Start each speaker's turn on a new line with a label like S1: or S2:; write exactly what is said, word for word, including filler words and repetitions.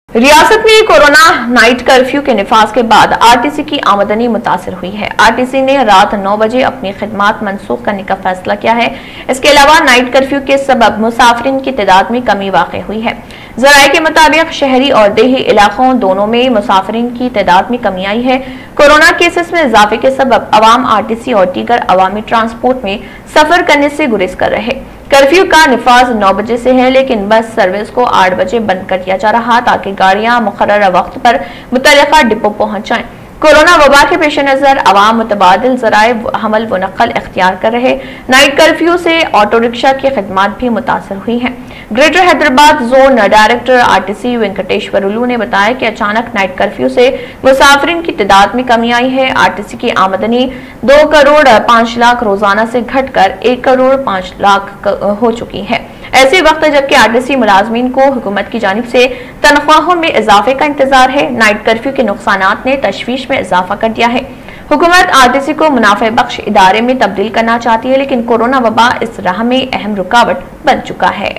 S1: रियासत में corona night curfew के निफाज के बाद आरटीसी की आमदनी मुतासर हुई है। आरटीसी ने रात नौ बजे अपनी खिदमात मनसूख करने का फैसला किया है। इसके अलावा नाइट कर्फ्यू के सबब मुसाफिरीन की तादाद में कमी वाक़ई हुई है। जराये के मुताबिक शहरी और देही इलाकों दोनों में मुसाफिरीन की तादाद में कमी आई है। कोरोना केसेस में इजाफे के सबब अवाम आरटीसी और दीगर अवामी ट्रांसपोर्ट में सफर करने से गुरेज कर रहे। कर्फ्यू का निफाज नौ बजे से है, लेकिन बस सर्विस को आठ बजे बंद कर दिया जा रहा ताकि गाड़ियां मुकर्रर वक्त पर मुतल्लिका डिपो पहुंच जाएं। कोरोना वबा के पेश नजर अवाम मुतबादिल जराए हमल व नकल इख्तियार कर रहे। नाइट कर्फ्यू से ऑटो रिक्शा की खिदमात भी मुतासर हुई हैं। Greater Hyderabad zone director RTC Venkateswarlu ने बताया कि अचानक नाइट कर्फ्यू से मुसाफिरीन की तादाद में कमी आई है। आरटीसी की आमदनी दो करोड़ पांच लाख रोजाना से घटकर एक करोड़ पांच लाख हो चुकी है। ऐसे वक्त जबकि आरटीसी मुलाजमीन को हुकूमत की जानिब से तनख्वाहों में इजाफे का इंतजार है, नाइट कर्फ्यू के नुकसानात ने तशवीश में इजाफा कर दिया है। हुकूमत आरटीसी को मुनाफे बख्श इदारे में तब्दील करना चाहती है, लेकिन कोरोना वबा इस राह में अहम रुकावट बन चुका है।